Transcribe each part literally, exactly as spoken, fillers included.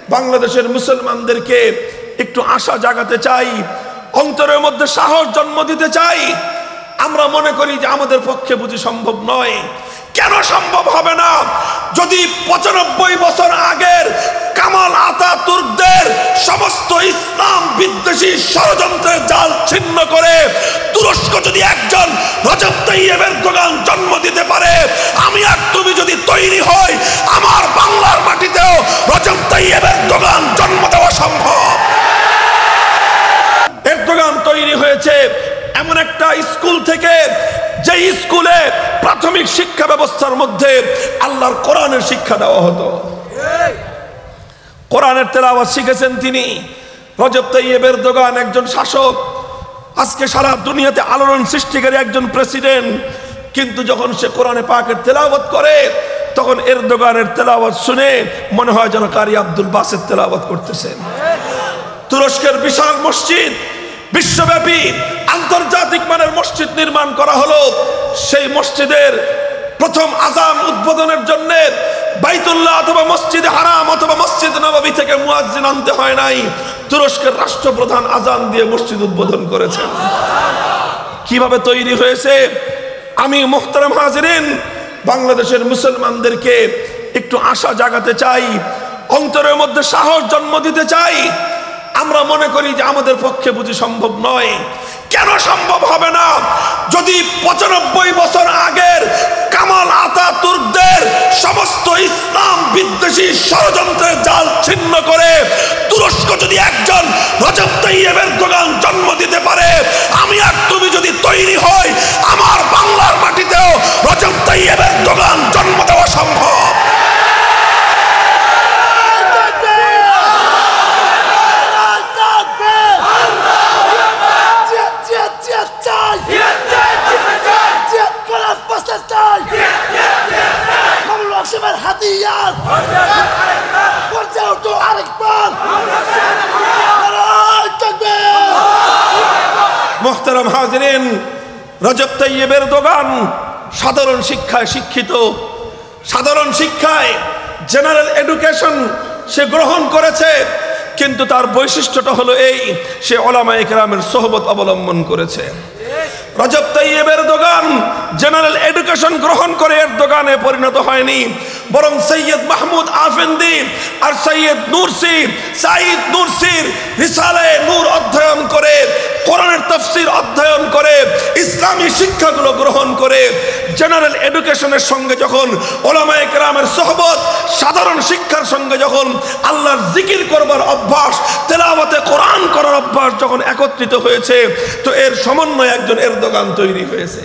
বাংলাদেশের মুসলমানদেরকে একটু আশা জাগাতে চাই, অন্তরের মধ্যে সাহস জন্ম দিতে চাই। আমরা মনে করি যে আমাদের পক্ষে বুঝি সম্ভব নয়। কেন সম্ভব হবে না? যদি পঁচানব্বই বছর আগের কামাল আতাতুর্কদের সমস্ত ইসলাম বিদ্বেষী ষড়যন্ত্রের জাল ছিন্ন করে তুরস্ক যদি একজন রজব তাইয়েব এরদোগান জন্ম দিতে পারে, আমি আর তুমি যদি তৈরি হই, আমার বাংলার মাটিতেও রজব তাইয়েব এরদোগান জন্ম দেওয়া সম্ভব। এরদোগান তৈরি হয়েছে এমন একটা স্কুল থেকে, যে স্কুলে প্রাথমিক শিক্ষা ব্যবস্থার মধ্যে আল্লাহর কোরআনের শিক্ষা দেওয়া হতো। কোরআনের তেলাওয়াত শিখেছেন তিনি। রজব তাইয়েব এরদোগান একজন শাসক, আজকে সারা দুনিয়াতে আলোড়ন সৃষ্টিকারী একজন প্রেসিডেন্ট, কিন্তু যখন সে কোরআনে পাকের তেলাওয়াত করে তখন এরদোগানের তেলাওয়াত শুনে মনে হয় যেন কারি আব্দুল বাসেত তেলাওয়াত করতেছেন। তুরস্কের বিশাল মসজিদ, বিশ্বব্যাপী আন্তর্জাতিক মানের মসজিদ নির্মাণ করা হলো। সেই মসজিদের প্রথম আজান উদ্বোধনের জন্য বাইতুল্লাহ অথবা মসজিদে হারাম অথবা মসজিদ নববী থেকে মুয়াজ্জিন আনতে হয় নাই, তুরস্কের রাষ্ট্রপ্রধান আজান দিয়ে মসজিদ উদ্বোধন করেছেন। কিভাবে তৈরি হয়েছে? আমি মুহতারাম হাজিরিন, বাংলাদেশের মুসলমানদেরকে একটু আশা জাগাতে চাই, অন্তরের মধ্যে সাহস জন্ম দিতে চাই। আমরা মনে করি যে আমাদের পক্ষে বুঝি সম্ভব নয়। কেন সম্ভব হবে না? যদি পঁচানব্বই বছর আগের কামাল আতাতুর্কদের সমস্ত ইসলাম বিদ্বেষী ষড়যন্ত্রের জাল ছিন্ন করে তুরস্ক যদি একজন রজব তাইয়েব এরদোগান জন্ম দিতে পারে, আমি আর তুমি যদি তৈরি হই, আমার বাংলার মাটিতেও রজব তাইয়েব এরদোগান জন্ম দেওয়া সম্ভব। মুহতারাম হাজিরিন, রজব তাইয়েব এরদোগান সাধারণ শিক্ষায় শিক্ষিত, সাধারণ শিক্ষায় জেনারেল এডুকেশন সে গ্রহণ করেছে, কিন্তু তার বৈশিষ্ট্যটা হলো এই, সে উলামায়ে কেরামের সোহবত অবলম্বন করেছে। Recep Tayyip Erdogan general education গ্রহণ করে এরদোগানে পরিণত হয়নি, বরং সৈয়দ মাহমুদ আফেন্দি আর সৈয়দ নুরসি সাইদ নুরসির রিসালায়ে নূর অধ্যয়ন করে, কোরআনের তাফসীর অধ্যয়ন করে, ইসলামী শিক্ষাগুলো গ্রহণ করে জেনারেল এডুকেশনের সঙ্গে যখন উলামায়ে কেরামের সোহবত, সাধারণ শিক্ষার সঙ্গে যখন আল্লাহর জিকির করবার অভ্যাস, তেলাওয়াতে কোরআন করার অভ্যাস যখন একত্রিত হয়েছে, তো এর সমন্বয়ে একজন এরদোগান তৈরি হয়েছে।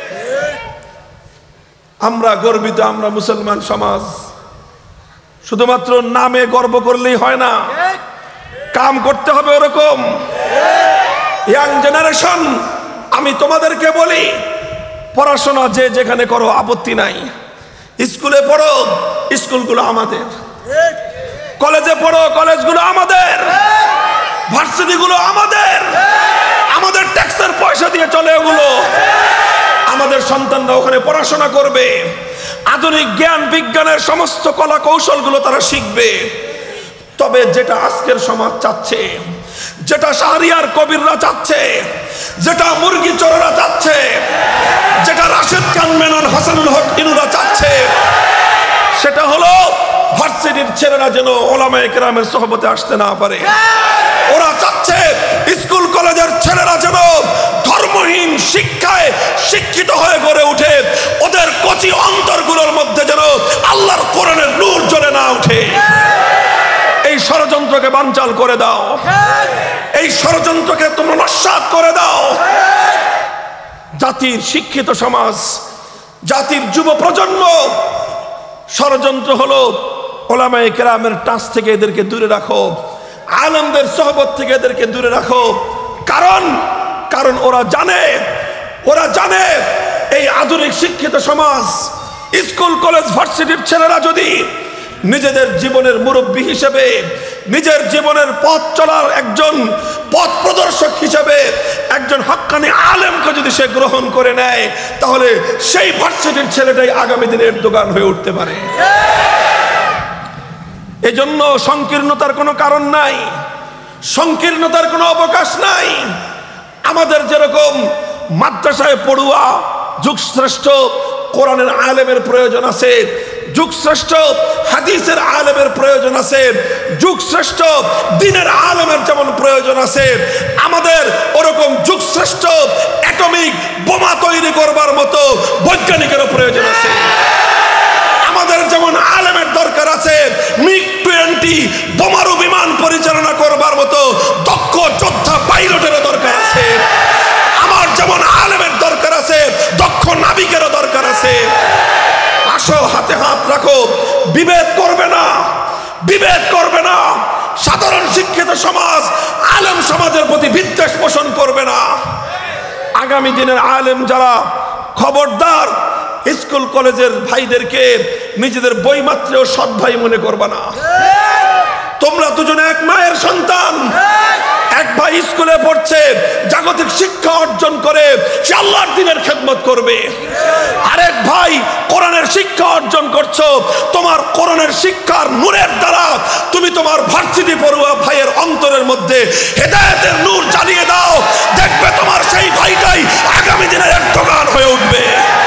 আমরা গর্বিত, আমরা মুসলমান সমাজ। শুধুমাত্র নামে গর্ব করলেই হয় না, কাম করতে হবে ওরকম। ইয়াং জেনারেশন, আমি তোমাদেরকে বলি, পড়াশোনা যে যেখানে করো আপত্তি নাই, স্কুলে পড়ো, স্কুলগুলো আমাদের, কলেজে পড়ো, কলেজগুলো আমাদের, ভার্সিটিগুলো আমাদের, আমাদের ট্যাক্সের পয়সা দিয়ে চলে ওগুলো। আমাদের সন্তানরা ওখানে পড়াশোনা করবে, আধুনিক জ্ঞান বিজ্ঞানের সমস্ত কলা কৌশলগুলো তারা শিখবে। তবে যেটা আজকের সমাজ চাচ্ছে, যেটা শাহরিয়ার কবিররা চাচ্ছে, যেটা মুরগি চোররা চাচ্ছে, যেটা রাশেদ খান মেনন, হাসানুল হক ইনুরা চাচ্ছে, সেটা হলো ভার্সিটির ছেলেরা যেন উলামায়ে কেরামের সোহবতে আসতে না পারে। ওরা চাচ্ছে স্কুল কলেজের ছেলেরা যেন ধর্মহীন শিক্ষায় শিক্ষিত হয়ে গড়ে উঠে, ওদের কচি অন্তরগুলোর মধ্যে যেন আল্লাহর কোরআনের নূর জ্বলে না উঠে। এই ষড়যন্ত্রকে বানচাল করে দাও, এই ষড়যন্ত্রকে তোমরা নস্যাৎ করে দাও। জাতির শিক্ষিত সমাজ, জাতির যুব প্রজন্ম, ষড়যন্ত্র হলো উলামায়ে কেরামের টাচ থেকে এদেরকে দূরে রাখো, আলেমদের সোহবত থেকে এদেরকে দূরে রাখো। কারণ কারণ ওরা জানে, ওরা জানে এই আধুনিক শিক্ষিত সমাজ, স্কুল কলেজ ভার্সিটির ছেলেরা যদি নিজেদের জীবনের মুরব্বী হিসেবে, নিজের জীবনের পথ চলার একজন পথ প্রদর্শক হিসেবে একজন হক্কানি আলেমকে যদি সে গ্রহণ করে নেয়, তাহলে সেই ভার্সিটির ছেলেটাই আগামী দিনে এরদোগান হয়ে উঠতে পারে। এজন্য সংকীর্ণতার কোনো কারণ নাই, সংকীর্ণতার কোনো অবকাশ নাই। আমাদের যেরকম মাদ্রাসায় পড়ুয়া যুগশ্রেষ্ঠ কোরআনের আলেমের প্রয়োজন আছে, যুগশ্রেষ্ঠ হাদিসের আলেমের প্রয়োজন আছে, যুগশ্রেষ্ঠ দ্বীনের আলেমের যেমন প্রয়োজন আছে, আমাদের ওরকম যুগশ্রেষ্ঠ অ্যাটমিক বোমা তৈরি করবার মতো বৈজ্ঞানিকেরও প্রয়োজন আছে। আমাদের যেমন আলেমের দরকার আছে মিগ টোয়েন্টি বোমারু বিমান পরিচালনা করবার মতো দক্ষ যোদ্ধা পাইলটেরও দরকার আছে। আমার যেমন আলেমের দরকার আছে দক্ষ নাবিকেরও দরকার আছে। আসো, হাতে হাত রাখো, বিভেদ করবে না, বিভেদ করবে না। সাধারণ শিক্ষিত সমাজ আলেম সমাজের প্রতি বিদ্বেষ পোষণ করবে না। আগামী দিনের আলেম যারা, খবরদার স্কুল কলেজের ভাইদেরকে নিজেদের বইমাত্রেও সৎ ভাই মনে করবে না। তোমরা দুজনে এক মায়ের সন্তান। এক ভাই স্কুলে পড়ছে, জাগতিক শিক্ষা অর্জন করে সে আল্লাহর দ্বীনের খেদমত করবে। আরেক ভাই কোরআনের শিক্ষা অর্জন করছো, তোমার কোরআনের শিক্ষার নূরের দ্বারা তুমি তোমার ভার্সিটি পড়ুয়া ভাইয়ের অন্তরের মধ্যে হেদায়েতের নূর জ্বালিয়ে দাও, দেখবে তোমার সেই ভাইটাই আগামী দিনের এক দোকান হয়ে উঠবে।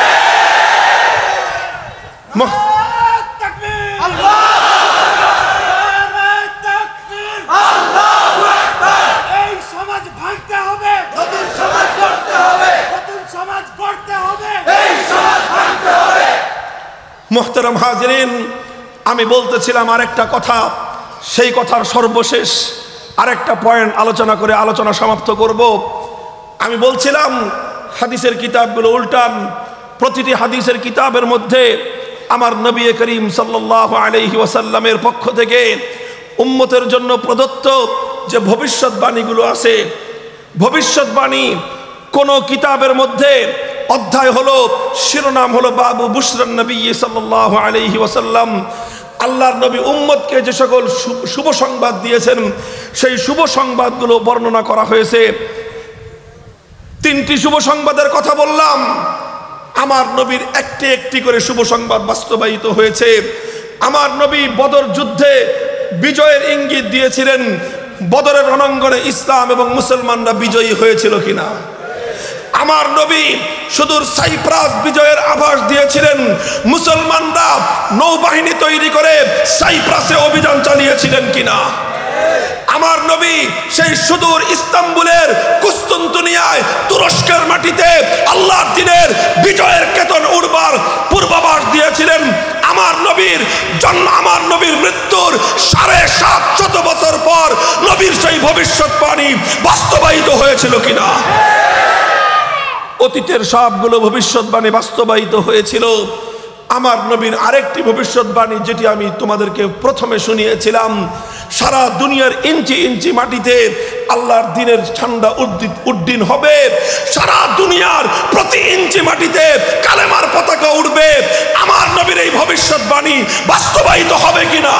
মুহতারাম হাজিরিন, আমি বলতেছিলাম আরেকটা কথা, সেই কথার সর্বশেষ আরেকটা পয়েন্ট আলোচনা করে আলোচনা সমাপ্ত করব। আমি বলছিলাম হাদিসের কিতাবগুলো উল্টান, প্রতিটি হাদিসের কিতাবের মধ্যে আমার নবী করিম সাল্লাল্লাহু আলাইহি ওয়াসাল্লামের পক্ষ থেকে উম্মতের জন্য প্রদত্ত যে ভবিষ্যৎবাণীগুলো আছে, ভবিষ্যৎবাণী কোন কিতাবের মধ্যে অধ্যায় হলো, শিরোনাম হলো বাবু বুশরান নবী সাল্লাল্লাহু আলাইহি ওয়াসাল্লাম। আল্লাহর নবী উম্মতকে যে সকল শুভ সংবাদ দিয়েছেন সেই শুভ সংবাদগুলো বর্ণনা করা হয়েছে। তিনটি শুভ সংবাদের কথা বললাম, আমার নবীর একটি একটি করে শুভ সংবাদ বাস্তবায়িত হয়েছে। আমার নবী বদর যুদ্ধে বিজয়ের ইঙ্গিত দিয়েছিলেন, বদরের রণাঙ্গনে ইসলাম এবং মুসলমানরা বিজয়ী হয়েছিল কিনা। আমার নবী সুদূর সাইপ্রাস বিজয়ের আভাস দিয়েছিলেন, মুসলমানরা নৌবাহিনী তৈরি করে সাইপ্রাসে অভিযান চালিয়েছিলেন কিনা। আমার নবী সেই সুদূর ইস্তাম্বুলের কুস্তুনতুনিয়ায় তুরস্কের মাটিতে আল্লাহর দ্বীনের বিজয়ের কেতন উড়বার পূর্বাভাস দিয়েছিলেন। আমার নবীর জন্ম, আমার নবীর মৃত্যুর সাড়ে সাত শত বছর পর নবীর সেই ভবিষ্যৎবাণী বাস্তবায়িত হয়েছিল কিনা। অতীতের সবগুলো ভবিষ্যৎবাণী বাস্তবায়িত হয়েছিল। আমার নবীর আরেকটি ভবিষ্যৎবাণী যেটি আমি তোমাদেরকে প্রথমে শুনিয়েছিলাম, সারা দুনিয়ার ইঞ্চি ইঞ্চি মাটিতে আল্লাহর দ্বীনের ঝান্ডা উড্ডীন হবে, সারা দুনিয়ার প্রতি ইঞ্চি মাটিতে কালেমার পতাকা উঠবে। আমার নবীর এই ভবিষ্যৎবাণী বাস্তবায়িত হবে কিনা।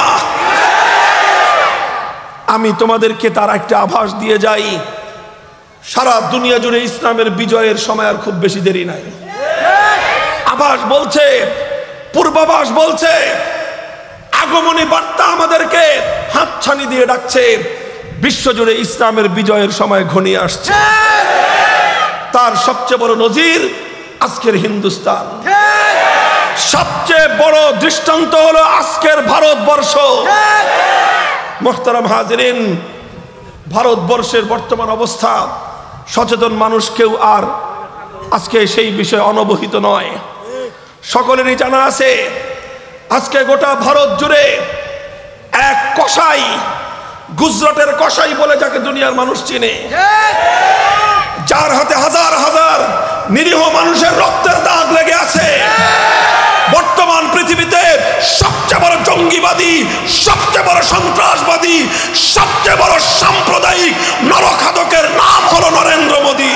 আমি তোমাদেরকে তার একটা আভাস দিয়ে যাই, সারা দুনিয়া জুড়ে ইসলামের বিজয়ের সময় আর খুব বেশি দেরি নাই। আভাস বলছে, পূর্বাভাস বলছে, আগমনী বার্তা আমাদেরকে হাতছানি দিয়ে ডাকছে, বিশ্বজুড়ে ইসলামের বিজয়ের সময় ঘনিয়ে আসছে। তার সবচেয়ে বড় নজির আজকের হিন্দুস্তান, সবচেয়ে বড় দৃষ্টান্ত হলো আজকের ভারতবর্ষ। মুহতারাম হাজিরিন, ভারতবর্ষের বর্তমান অবস্থা সচেতন মানুষ কেউ আর আজকে সেই বিষয়ে অনবহিত নয়। সকলেরই জানা আছে আজকে গোটা ভারত জুড়ে এক কসাই, গুজরাটের কসাই বলে যাকে দুনিয়ার মানুষ চিনে, যার হাতে হাজার হাজার নিরীহ মানুষের রক্তের দাগ লেগে আছে। বর্তমান পৃথিবীতে সবচেয়ে বড় জঙ্গিবাদী, সবচেয়ে বড় সন্ত্রাসবাদী, সবচেয়ে বড় সাম্প্রদায়িক নরখাদকের নাম হলো নরেন্দ্র মোদী।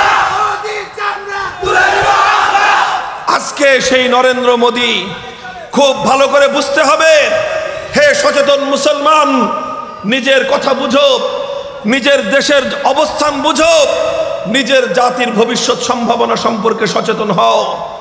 আজকে সেই নরেন্দ্র মোদী খুব ভালো করে বুঝতে হবে। হে সচেতন মুসলমান, নিজের কথা বুঝো, নিজের দেশের অবস্থান বুঝো, নিজের জাতির ভবিষ্যৎ সম্ভাবনা সম্পর্কে সচেতন হও।